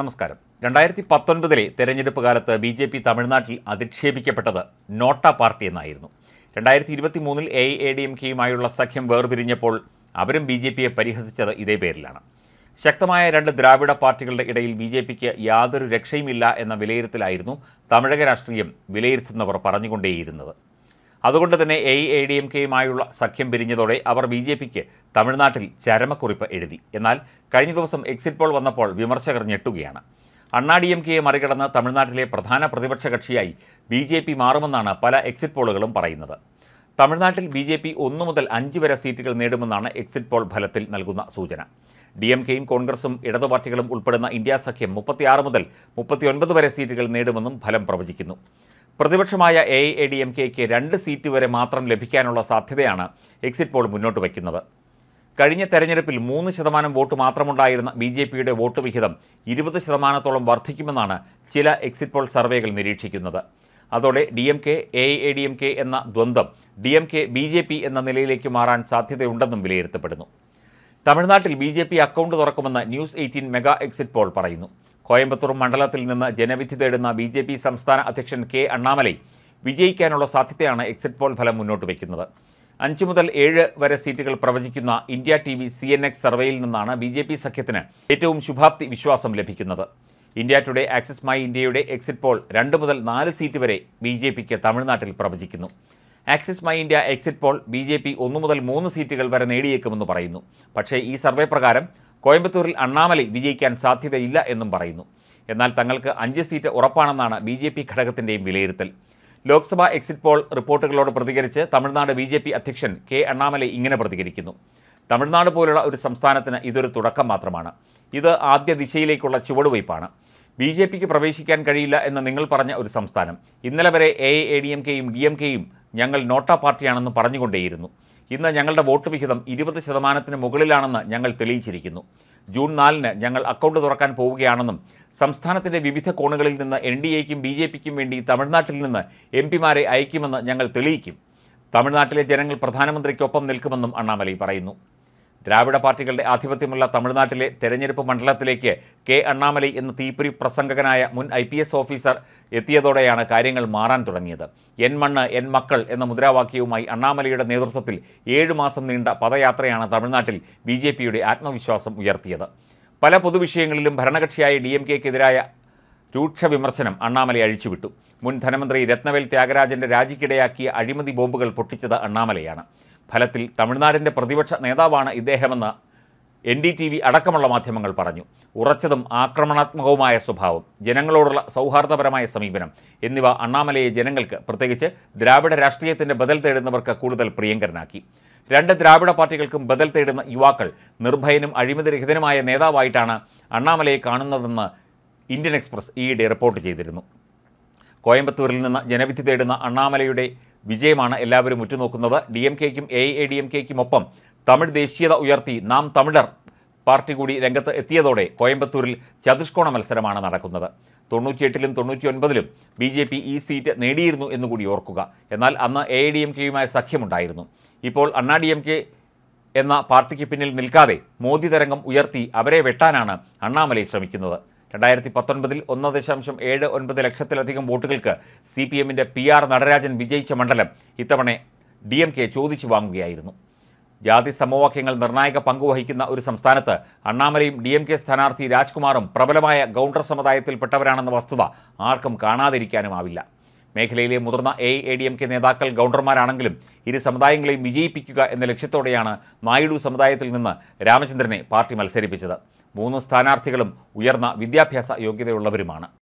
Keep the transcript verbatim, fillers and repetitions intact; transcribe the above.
നമസ്കാരം. രണ്ടായിരത്തി പത്തൊൻപതിലെ തെരഞ്ഞെടുപ്പ് കാലത്ത് ബി ജെ പി തമിഴ്നാട്ടിൽ അധിക്ഷേപിക്കപ്പെട്ടത് നോട്ട പാർട്ടി എന്നായിരുന്നു. രണ്ടായിരത്തി ഇരുപത്തി മൂന്നിൽ A I A D M കെയുമായുള്ള സഖ്യം വേർപിരിഞ്ഞപ്പോൾ അവരും ബി ജെ പിയെ പരിഹസിച്ചത് ഇതേ പേരിലാണ്. ശക്തമായ രണ്ട് ദ്രാവിഡ പാർട്ടികളുടെ ഇടയിൽ ബി ജെ പിക്ക് യാതൊരു രക്ഷയുമില്ല എന്ന വിലയിരുത്തലായിരുന്നു തമിഴക രാഷ്ട്രീയം വിലയിരുത്തുന്നവർ പറഞ്ഞുകൊണ്ടേയിരുന്നത്. അതുകൊണ്ട് തന്നെ A I A D M കെയുമായുള്ള സഖ്യം പിരിഞ്ഞതോടെ അവർ ബി ജെ പിക്ക് തമിഴ്നാട്ടിൽ ചരമക്കുറിപ്പ് എഴുതി. എന്നാൽ കഴിഞ്ഞ ദിവസം എക്സിറ്റ് പോൾ വന്നപ്പോൾ വിമർശകർ ഞെട്ടുകയാണ്. അണ്ണാ ഡി എം കെയെ മറികടന്ന് തമിഴ്നാട്ടിലെ പ്രധാന പ്രതിപക്ഷ കക്ഷിയായി ബി ജെ പി മാറുമെന്നാണ് പല എക്സിറ്റ് പോളുകളും പറയുന്നത്. തമിഴ്നാട്ടിൽ ബി ജെ പി ഒന്നു മുതൽ അഞ്ച് വരെ സീറ്റുകൾ നേടുമെന്നാണ് എക്സിറ്റ് പോൾ ഫലത്തിൽ നൽകുന്ന സൂചന. ഡി എം കെയും കോൺഗ്രസും ഇടതു പാർട്ടികളും ഉൾപ്പെടുന്ന ഇന്ത്യ സഖ്യം മുപ്പത്തിയാറ് മുതൽ മുപ്പത്തിയൊൻപത് വരെ സീറ്റുകൾ നേടുമെന്നും ഫലം പ്രവചിക്കുന്നു. പ്രതിപക്ഷമായ A I A D M കെയ്ക്ക് രണ്ട് സീറ്റ് വരെ മാത്രം ലഭിക്കാനുള്ള സാധ്യതയാണ് എക്സിറ്റ് പോൾ മുന്നോട്ട് വയ്ക്കുന്നത്. കഴിഞ്ഞ തെരഞ്ഞെടുപ്പിൽ മൂന്ന് ശതമാനം വോട്ട് മാത്രമുണ്ടായിരുന്ന ബി ജെ പിയുടെ വോട്ട് വിഹിതം ഇരുപത് ശതമാനത്തോളം വർദ്ധിക്കുമെന്നാണ് ചില എക്സിറ്റ് പോൾ സർവേകൾ നിരീക്ഷിക്കുന്നത്. അതോടെ D M K A I A D M K എന്ന ദ്വന്ദ്വം D M K B J P എന്ന നിലയിലേക്ക് മാറാൻ സാധ്യതയുണ്ടെന്നും വിലയിരുത്തപ്പെടുന്നു. തമിഴ്നാട്ടിൽ ബി ജെ പി അക്കൗണ്ട് തുറക്കുമെന്ന് news eighteen mega exit poll പറയുന്നു. കോയമ്പത്തൂർ മണ്ഡലത്തിൽ നിന്ന് ജനവിധി തേടുന്ന ബി ജെ പി സംസ്ഥാന അധ്യക്ഷൻ കെ അണ്ണാമലൈ വിജയിക്കാനുള്ള സാധ്യതയാണ് എക്സിറ്റ് പോൾ ഫലം മുന്നോട്ട് വയ്ക്കുന്നത്. അഞ്ച് മുതൽ ഏഴ് വരെ സീറ്റുകൾ പ്രവചിക്കുന്ന India T V C N X സർവേയിൽ നിന്നാണ് ബി ജെ പി സഖ്യത്തിന് ഏറ്റവും ശുഭാപ്തി വിശ്വാസം ലഭിക്കുന്നത്. ഇന്ത്യ ടുഡേ ആക്സിസ് മൈ ഇന്ത്യയുടെ എക്സിറ്റ് പോൾ രണ്ട് മുതൽ നാല് സീറ്റ് വരെ ബി ജെ പിക്ക് തമിഴ്നാട്ടിൽ പ്രവചിക്കുന്നു. Axis My India exit poll B J P ഒന്ന് മുതൽ മൂന്ന് സീറ്റുകൾ വരെ നേടിയേക്കുമെന്ന് പറയുന്നു. പക്ഷേ ഈ സർവേ പ്രകാരം കോയമ്പത്തൂരിൽ അണ്ണാമലൈ വിജയിക്കാൻ സാധ്യതയില്ല എന്നും പറയുന്നു. എന്നാൽ തങ്ങൾക്ക് അഞ്ച് സീറ്റ് ഉറപ്പാണെന്നാണ് ബി ജെ പി ഘടകത്തിൻ്റെയും വിലയിരുത്തൽ. ലോക്സഭാ എക്സിറ്റ് പോൾ റിപ്പോർട്ടുകളോട് പ്രതികരിച്ച് തമിഴ്നാട് ബി ജെ പി അധ്യക്ഷൻ കെ അണ്ണാമലൈ ഇങ്ങനെ പ്രതികരിക്കുന്നു. തമിഴ്നാട് പോലുള്ള ഒരു സംസ്ഥാനത്തിന് ഇതൊരു തുടക്കം മാത്രമാണ്. ഇത് ആദ്യ ദിശയിലേക്കുള്ള ചുവടുവയ്പ്പാണ്. ബി ജെ പിക്ക് പ്രവേശിക്കാൻ കഴിയില്ല എന്ന് നിങ്ങൾ പറഞ്ഞ ഒരു സംസ്ഥാനം. ഇന്നലെ വരെ A I A D M കെയും ഡി എം കെയും ഞങ്ങൾ നോട്ട പാർട്ടിയാണെന്ന് പറഞ്ഞുകൊണ്ടേയിരുന്നു. ഇന്ന് ഞങ്ങളുടെ വോട്ട് വിഹിതം ഇരുപത് ശതമാനത്തിന് മുകളിലാണെന്ന് ഞങ്ങൾ തെളിയിച്ചിരിക്കുന്നു. ജൂൺ നാലിന് ഞങ്ങൾ അക്കൗണ്ട് തുറക്കാൻ പോവുകയാണെന്നും സംസ്ഥാനത്തിൻ്റെ വിവിധ കോണുകളിൽ നിന്ന് എൻ ഡി എക്കും ബി ജെ പിക്കും വേണ്ടി തമിഴ്നാട്ടിൽ നിന്ന് എം പിമാരെ അയക്കുമെന്ന് ഞങ്ങൾ തെളിയിക്കും. തമിഴ്നാട്ടിലെ ജനങ്ങൾ പ്രധാനമന്ത്രിക്കൊപ്പം നിൽക്കുമെന്നും അണ്ണാമലൈ പറയുന്നു. ദ്രാവിഡ പാർട്ടികളുടെ ആധിപത്യമുള്ള തമിഴ്നാട്ടിലെ തെരഞ്ഞെടുപ്പ് മണ്ഡലത്തിലേക്ക് കെ അണ്ണാമലൈ എന്ന തീപ്പൊരി പ്രസംഗകനായ മുൻ ഐ പി എസ് ഓഫീസർ എത്തിയതോടെയാണ് കാര്യങ്ങൾ മാറാൻ തുടങ്ങിയത്. എൻ മണ്ണ് എൻ മക്കൾ എന്ന മുദ്രാവാക്യവുമായി അണ്ണാമലൈയുടെ നേതൃത്വത്തിൽ ഏഴു മാസം നീണ്ട പദയാത്രയാണ് തമിഴ്നാട്ടിൽ ബി ജെ പിയുടെ ആത്മവിശ്വാസം ഉയർത്തിയത്. പല പൊതുവിഷയങ്ങളിലും ഭരണകക്ഷിയായ ഡി എം കെക്കെതിരായ രൂക്ഷ വിമർശനം അണ്ണാമലൈ അഴിച്ചുവിട്ടു. മുൻ ധനമന്ത്രി രത്നവേൽ ത്യാഗരാജൻ്റെ രാജിക്കിടയാക്കിയ അഴിമതി ബോംബുകൾ പൊട്ടിച്ചത് അണ്ണാമലൈയാണ്. ഫലത്തിൽ തമിഴ്നാടിൻ്റെ പ്രതിപക്ഷ നേതാവാണ് ഇദ്ദേഹമെന്ന് എൻ ഡി ടി വി അടക്കമുള്ള മാധ്യമങ്ങൾ പറഞ്ഞു. ഉറച്ചതും ആക്രമണാത്മകവുമായ സ്വഭാവം, ജനങ്ങളോടുള്ള സൗഹാർദ്ദപരമായ സമീപനം എന്നിവ അണ്ണാമലയെ ജനങ്ങൾക്ക്, പ്രത്യേകിച്ച് ദ്രാവിഡ രാഷ്ട്രീയത്തിൻ്റെ ബദൽ തേടുന്നവർക്ക് കൂടുതൽ പ്രിയങ്കരനാക്കി. രണ്ട് ദ്രാവിഡ പാർട്ടികൾക്കും ബദൽ തേടുന്ന യുവാക്കൾ നിർഭയനും അഴിമതിരഹിതനുമായ നേതാവായിട്ടാണ് അണ്ണാമലയെ കാണുന്നതെന്ന് ഇന്ത്യൻ എക്സ്പ്രസ് ഈയിടെ റിപ്പോർട്ട് ചെയ്തിരുന്നു. കോയമ്പത്തൂരിൽ നിന്ന് ജനവിധി തേടുന്ന അണ്ണാമലയുടെ വിജയമാണ് എല്ലാവരും ഉറ്റുനോക്കുന്നത്. ഡി എം കെക്കും A I A D M കെക്കുമൊപ്പം തമിഴ് ദേശീയത ഉയർത്തി നാം തമിഴർ പാർട്ടി കൂടി രംഗത്ത് എത്തിയതോടെ കോയമ്പത്തൂരിൽ ചതുഷ്കോണ മത്സരമാണ് നടക്കുന്നത്. തൊണ്ണൂറ്റിയെട്ടിലും തൊണ്ണൂറ്റി ഒൻപതിലും ബി ജെ പി ഈ സീറ്റ് നേടിയിരുന്നു എന്നുകൂടി ഓർക്കുക. എന്നാൽ അന്ന് എ ഐ ഡി എം കെയുമായി സഖ്യമുണ്ടായിരുന്നു. ഇപ്പോൾ അണ്ണാ ഡി എം കെ എന്ന പാർട്ടിക്ക് പിന്നിൽ നിൽക്കാതെ മോദി തരംഗം ഉയർത്തി അവരെ വെട്ടാനാണ് അണ്ണാമലൈ ശ്രമിക്കുന്നത്. രണ്ടായിരത്തി പത്തൊൻപതിൽ ഒന്ന് ദശാംശം ഏഴ് ഒൻപത് ലക്ഷത്തിലധികം വോട്ടുകൾക്ക് സി പി എമ്മിൻ്റെ പി ആർ നടരാജൻ വിജയിച്ച മണ്ഡലം ഇത്തവണ ഡി എം കെ ചോദിച്ചു വാങ്ങുകയായിരുന്നു. ജാതി സമവാക്യങ്ങൾ നിർണായക പങ്കുവഹിക്കുന്ന ഒരു സംസ്ഥാനത്ത് അണ്ണാമലയും ഡി എം കെ സ്ഥാനാർത്ഥി രാജ്കുമാറും പ്രബലമായ ഗൗണ്ടർ സമുദായത്തിൽപ്പെട്ടവരാണെന്ന വസ്തുത ആർക്കും കാണാതിരിക്കാനുമാവില്ല. മേഖലയിലെ മുതിർന്ന A I A D M K നേതാക്കൾ ഗൗണ്ടർമാരാണെങ്കിലും ഇരു സമുദായങ്ങളെയും വിജയിപ്പിക്കുക എന്ന ലക്ഷ്യത്തോടെയാണ് നായിഡു സമുദായത്തിൽ നിന്ന് രാമചന്ദ്രനെ പാർട്ടി മത്സരിപ്പിച്ചത്. മൂന്ന് സ്ഥാനാർത്ഥികളും ഉയർന്ന വിദ്യാഭ്യാസ യോഗ്യതയുള്ളവരുമാണ്.